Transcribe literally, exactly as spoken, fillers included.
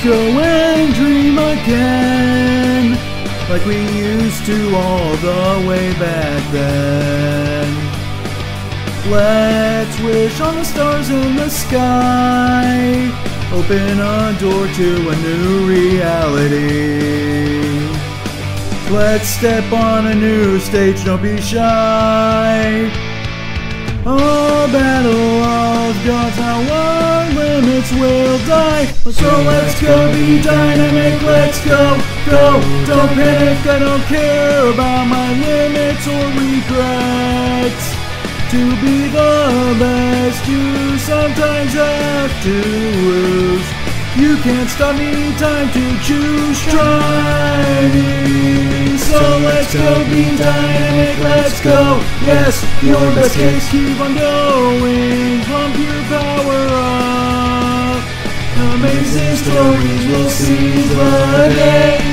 go and dream again, like we used to all the way back then. Let's wish on the stars in the sky, open a door to a new reality. Let's step on a new stage, don't be shy. A battle of gods, how our limits will die. So let's go be dynamic, let's go, go. Don't panic, I don't care about my limits or regrets. To be the best, you sometimes have to lose. You can't stop me, time to choose. Try me. So let's go be dynamic, let's go. Yes, your best case, keep on going. Pump your power up. Amazing stories will seize the day.